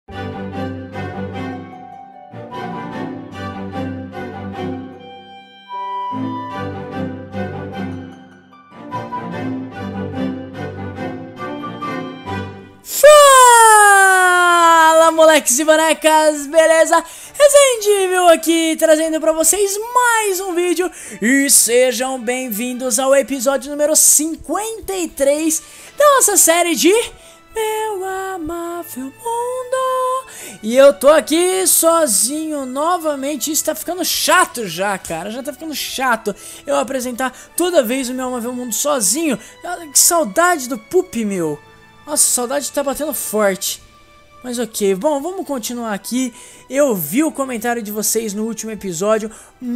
Fala, moleques e bonecas, beleza? Resendível aqui, trazendo pra vocês mais um vídeo. E sejam bem-vindos ao episódio número 53 da nossa série de Meu Amável Mundo. E eu tô aqui sozinho novamente. Isso tá ficando chato já, cara. Já tá ficando chato eu apresentar toda vez o Meu Amável Mundo sozinho. Que saudade do Pup, meu. Nossa, a saudade tá batendo forte. Mas ok, bom, vamos continuar aqui. Eu vi o comentário de vocês no último episódio.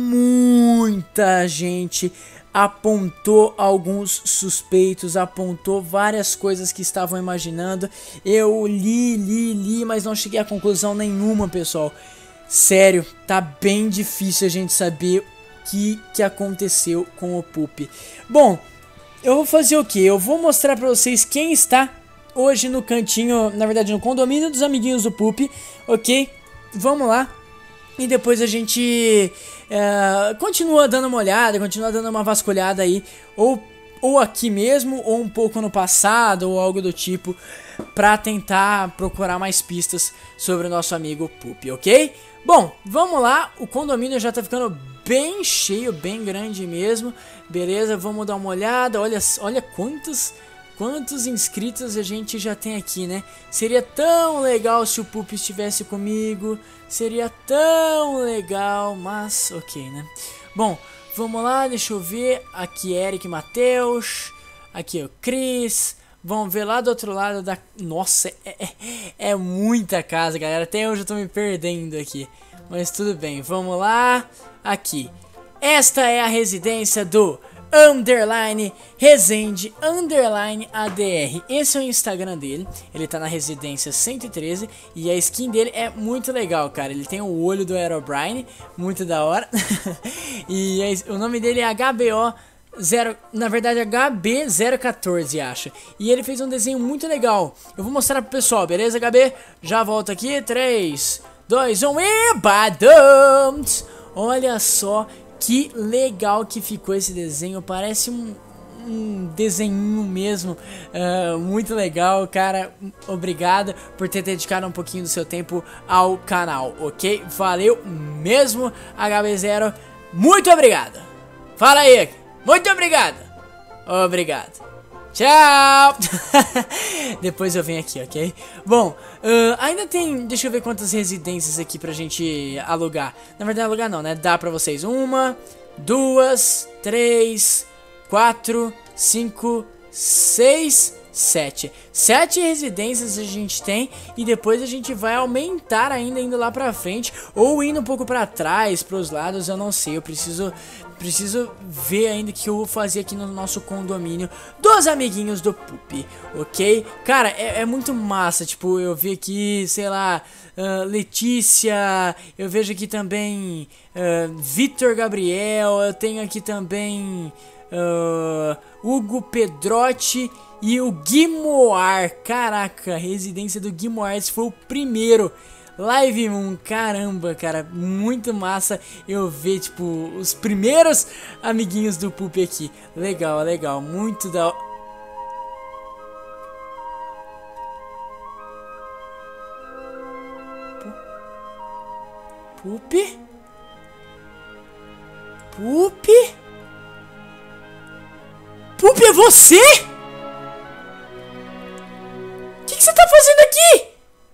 Muita gente apontou alguns suspeitos, apontou várias coisas que estavam imaginando. Eu li, mas não cheguei a conclusão nenhuma, pessoal. Sério, tá bem difícil a gente saber o que aconteceu com o Pup. Bom, eu vou fazer o que? Eu vou mostrar pra vocês quem está hoje no cantinho, na verdade no condomínio dos amiguinhos do Pup, ok? Vamos lá. E depois a gente continua dando uma olhada, continua dando uma vasculhada aí, ou aqui mesmo, ou um pouco no passado, ou algo do tipo, pra tentar procurar mais pistas sobre o nosso amigo Pup, ok? Bom, vamos lá, o condomínio já tá ficando bem cheio, bem grande mesmo, beleza? Vamos dar uma olhada, olha quantos inscritos a gente já tem aqui, né? Seria tão legal se o Pup estivesse comigo. Seria tão legal, mas ok, né? Bom, vamos lá, deixa eu ver. Aqui Eric e Matheus. Aqui o Cris. Vamos ver lá do outro lado da... Nossa, é muita casa, galera. Até hoje eu tô me perdendo aqui. Mas tudo bem, vamos lá. Aqui. Esta é a residência do Underline Resende Underline ADR. Esse é o Instagram dele. Ele tá na residência 113 e a skin dele é muito legal, cara. Ele tem o olho do Herobrine, muito da hora. E o nome dele é HBO 0, na verdade HB014, acho. E ele fez um desenho muito legal. Eu vou mostrar pro pessoal, beleza, HB? Já volto aqui, 3, 2, 1 e badums! Olha só que legal que ficou esse desenho, parece um desenho mesmo, muito legal, cara. Obrigado por ter dedicado um pouquinho do seu tempo ao canal, ok? Valeu mesmo, HB0, muito obrigado. Fala aí, muito obrigado. Obrigado. Tchau! Depois eu venho aqui, ok? Bom, ainda tem... Deixa eu ver quantas residências aqui pra gente alugar. Na verdade, alugar não, né? Dá pra vocês. 1, 2, 3, 4, 5, 6, 7. 7 residências a gente tem. E depois a gente vai aumentar ainda, indo lá pra frente. Ou indo um pouco pra trás, pros lados, eu não sei. Eu preciso ver ainda o que eu vou fazer aqui no nosso condomínio dos amiguinhos do Pup, ok? Cara, é muito massa, tipo, eu vi aqui, sei lá, Letícia, eu vejo aqui também Vitor Gabriel, eu tenho aqui também Hugo Pedrotti e o Guimoar. Caraca, residência do Guimoar, esse foi o primeiro. Live Moon, caramba, cara, muito massa eu ver, tipo, os primeiros amiguinhos do Pup aqui. Legal, legal, muito da... Pup? Pup? Pup, é você? O que você tá fazendo aqui?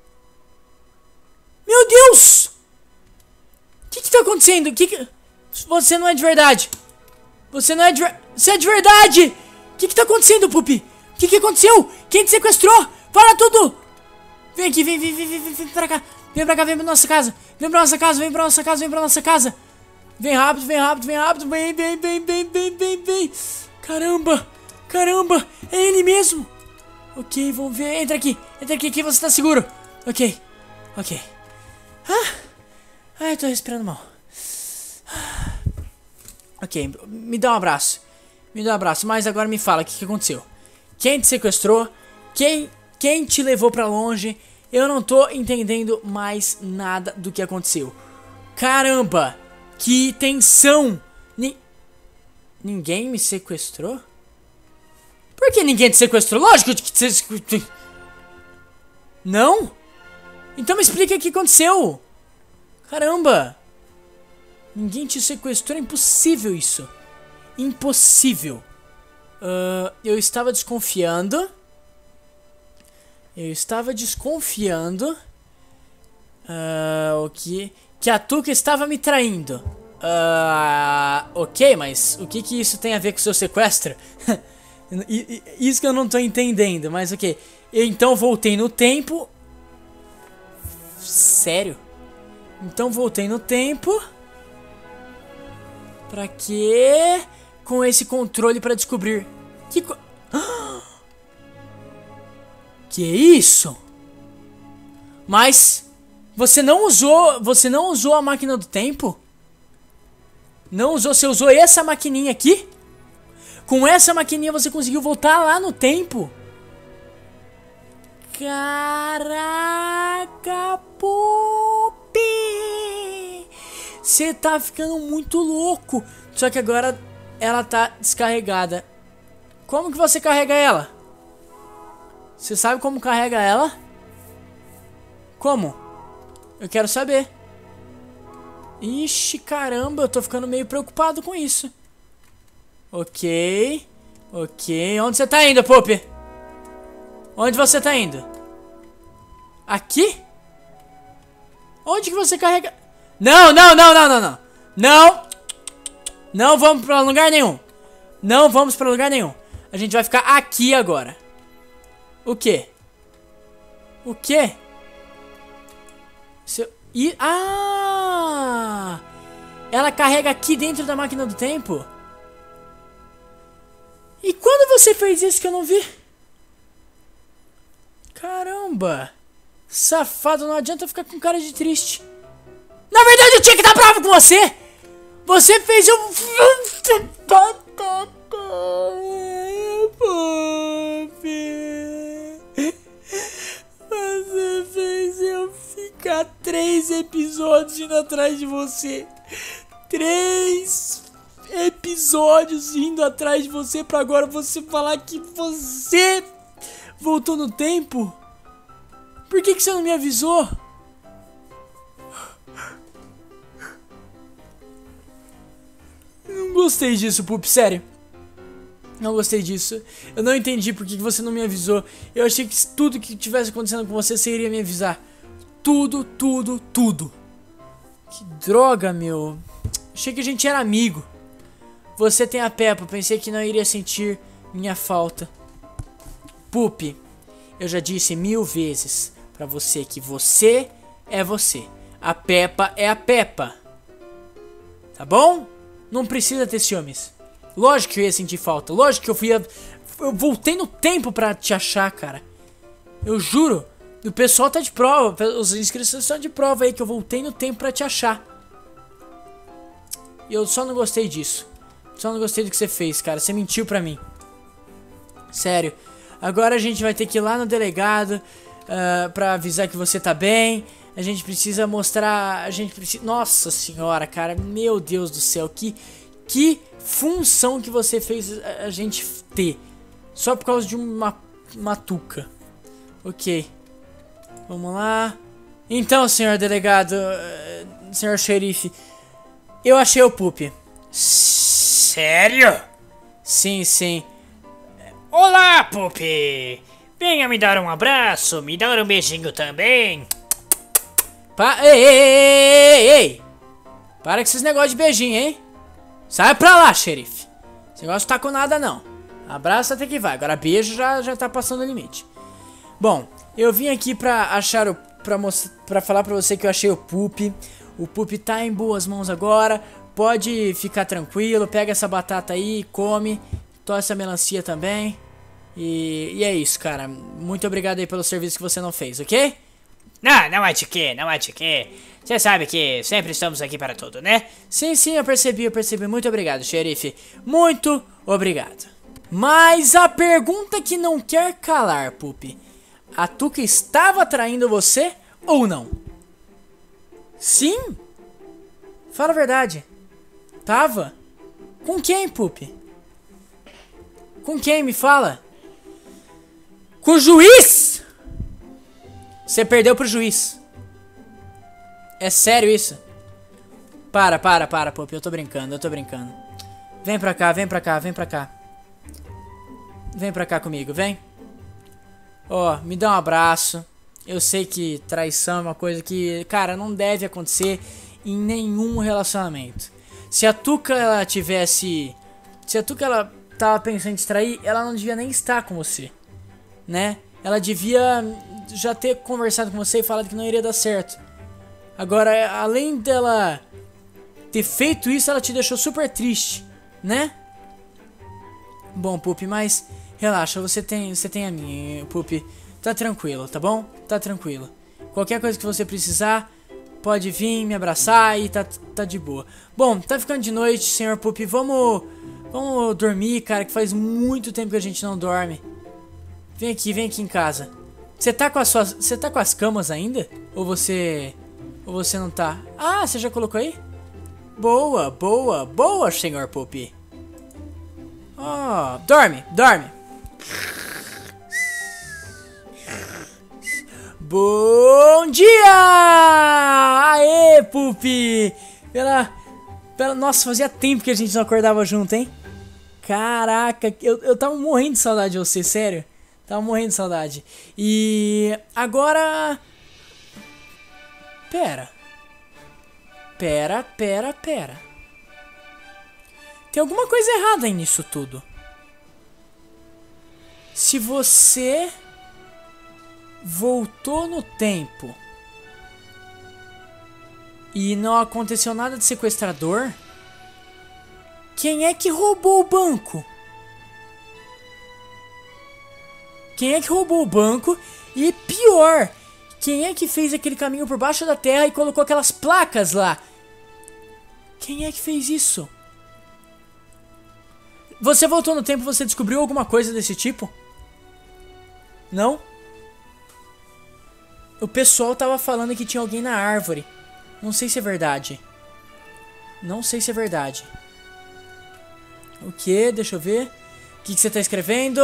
Meu Deus! O que tá acontecendo? Você não é de verdade! Você não é de verdade! Você é de verdade! O que tá acontecendo, Pup? O que aconteceu? Quem te sequestrou? Fala tudo! Vem aqui, vem pra cá! Vem pra cá, vem pra nossa casa! Vem pra nossa casa, vem pra nossa casa, vem pra nossa casa! Vem rápido, vem rápido, vem rápido! Vem! Caramba! Caramba! É ele mesmo! Ok, vamos ver. Entra aqui que você tá seguro! Ok. Ai, eu tô respirando mal. Ok, me dá um abraço. Mas agora me fala, o que aconteceu? Quem te sequestrou? Quem te levou pra longe? Eu não tô entendendo mais nada do que aconteceu. Caramba, que tensão. Ninguém me sequestrou? Por que ninguém te sequestrou? Lógico que... Não? Então me explica o que aconteceu. Caramba. Ninguém te sequestrou, é impossível isso. Impossível. Eu estava desconfiando. Que a Tuca estava me traindo. Ok, mas o que isso tem a ver com o seu sequestro? Isso que eu não tô entendendo, mas ok. Eu então voltei no tempo. Sério? Então voltei no tempo. Pra quê? Com esse controle pra descobrir. Que isso? Mas você não usou a máquina do tempo? Não usou, você usou essa maquininha aqui? Com essa maquininha você conseguiu voltar lá no tempo? Caraca, Pupi! Você tá ficando muito louco. Só que agora ela tá descarregada. Como que você carrega ela? Você sabe como carrega ela? Como? Eu quero saber. Ixi, caramba, eu tô ficando meio preocupado com isso. Ok. Onde você tá indo, Pupi? Onde você tá indo? Aqui? Onde que você carrega? Não. Não vamos pra lugar nenhum. Não vamos pra lugar nenhum. A gente vai ficar aqui agora. O quê? Ela carrega aqui dentro da máquina do tempo? E quando você fez isso que eu não vi? Caramba. Safado, não adianta ficar com cara de triste. Na verdade eu tinha que dar prova com você. Você fez eu... Você fez eu ficar 3 episódios indo atrás de você. 3 episódios indo atrás de você pra agora você falar que você voltou no tempo? Por que você não me avisou? Não gostei disso, Pup, sério. Não gostei disso. Eu não entendi por que você não me avisou. Eu achei que tudo que tivesse acontecendo com você iria me avisar. Tudo. Que droga, meu. Achei que a gente era amigo. Você tem a Peppa, pensei que não iria sentir minha falta. Pup, eu já disse 1000 vezes pra você que você é você. A Peppa é a Peppa. Tá bom? Não precisa ter ciúmes. Lógico que eu ia sentir falta. Lógico que eu voltei no tempo pra te achar, cara. Eu juro. O pessoal tá de prova. Os inscritos estão de prova aí que eu voltei no tempo pra te achar. E eu só não gostei disso. Só não gostei do que você fez, cara. Você mentiu pra mim. Sério. Agora a gente vai ter que ir lá no delegado pra avisar que você tá bem. A gente precisa mostrar... Nossa senhora, cara. Meu Deus do céu. Que função que você fez a gente ter. Só por causa de uma tuca. Ok. Vamos lá. Então, senhor delegado... senhor xerife... Eu achei o Pup. Sério? Sim. Olá, Pup! Venha me dar um abraço, me dar um beijinho também. Ei! Para com esses negócios de beijinho, hein? Sai pra lá, xerife. Esse negócio não tá com nada, não. Abraço até que vai. Agora beijo já tá passando o limite. Bom, eu vim aqui pra achar pra falar pra você que eu achei o Pup. O Pup tá em boas mãos agora. Pode ficar tranquilo. Pega essa batata aí, come. Tossa essa melancia também. E é isso, cara. Muito obrigado aí pelo serviço que você não fez, ok? Não é de quê. Você sabe que sempre estamos aqui para tudo, né? Sim, eu percebi. Muito obrigado, xerife. Muito obrigado. Mas a pergunta que não quer calar, Pup. A Tuca estava traindo você ou não? Sim? Fala a verdade. Tava? Com quem, Pupi? Com quem? Me fala. Com o juiz? Você perdeu pro juiz. É sério isso? Para, Pupi. Eu tô brincando. Vem pra cá. Vem pra cá comigo, vem. Ó, me dá um abraço. Eu sei que traição é uma coisa que, cara, não deve acontecer em nenhum relacionamento. Se a Tuca, ela tivesse... Se a Tuca, ela tava pensando em te trair, ela não devia nem estar com você, né? Ela devia já ter conversado com você e falado que não iria dar certo. Agora, além dela ter feito isso, ela te deixou super triste, né? Bom, Pupi, mas relaxa, você tem a minha, Pupi. Tá tranquilo, tá bom? Tá tranquilo. Qualquer coisa que você precisar, pode vir me abraçar e tá de boa. Bom, tá ficando de noite, senhor Pupi. Vamos dormir, cara, que faz muito tempo que a gente não dorme. Vem aqui em casa. Você tá com as camas ainda? Ou você não tá? Ah, você já colocou aí? Boa, senhor Pupi. Oh, dorme. Bom dia! Aê, Pupi! Nossa, fazia tempo que a gente não acordava junto, hein? Caraca, eu tava morrendo de saudade de você, sério. Tava morrendo de saudade. E agora... Pera. Tem alguma coisa errada aí nisso tudo. Se você voltou no tempo e não aconteceu nada de sequestrador, quem é que roubou o banco? Quem é que roubou o banco? E pior, quem é que fez aquele caminho por baixo da terra e colocou aquelas placas lá? Quem é que fez isso? Você voltou no tempo e você descobriu alguma coisa desse tipo? Não? O pessoal tava falando que tinha alguém na árvore. Não sei se é verdade. O que? Deixa eu ver. O que você tá escrevendo?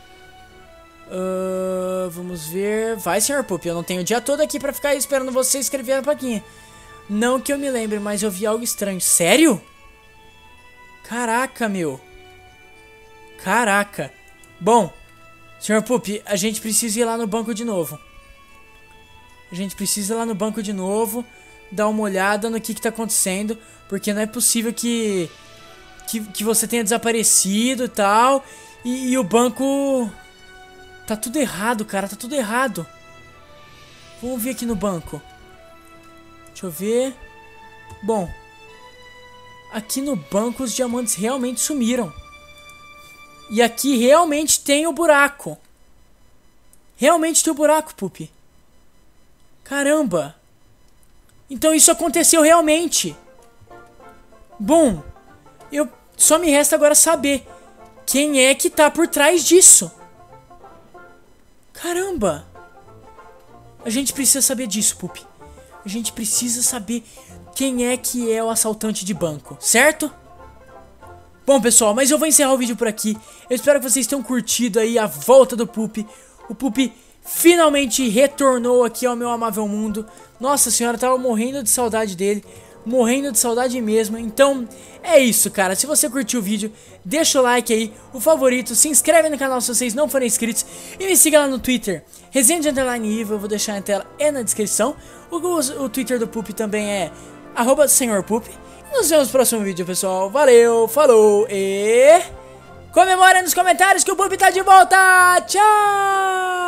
Vamos ver. Vai, senhor Pupi, eu não tenho o dia todo aqui pra ficar esperando você escrever a plaquinha. Não que eu me lembre, mas eu vi algo estranho. Sério? Caraca, meu. Caraca. Bom, senhor Pupi, a gente precisa ir lá no banco de novo. Dar uma olhada no que tá acontecendo. Porque não é possível que você tenha desaparecido e tal. E o banco... Tá tudo errado, cara. Tá tudo errado. Vamos ver aqui no banco. Deixa eu ver. Bom. Aqui no banco os diamantes realmente sumiram. E aqui realmente tem o buraco. Realmente tem o buraco, Pupi. Caramba. Então isso aconteceu realmente. Bom. Só me resta agora saber quem é que tá por trás disso. Caramba! A gente precisa saber disso, Pupi. A gente precisa saber quem é que é o assaltante de banco, certo? Bom, pessoal, mas eu vou encerrar o vídeo por aqui. Eu espero que vocês tenham curtido aí a volta do Pupi. O Pupi finalmente retornou aqui ao meu amável mundo. Nossa senhora, eu tava morrendo de saudade dele. Morrendo de saudade mesmo. Então, é isso, cara. Se você curtiu o vídeo, deixa o like aí, o favorito, se inscreve no canal se vocês não forem inscritos e me siga lá no Twitter, Resende_Evil, eu vou deixar na tela e na descrição. O Twitter do Pupi também é @senhorpupi. Nos vemos no próximo vídeo, pessoal. Valeu, falou e... comemora nos comentários que o Pupi tá de volta! Tchau!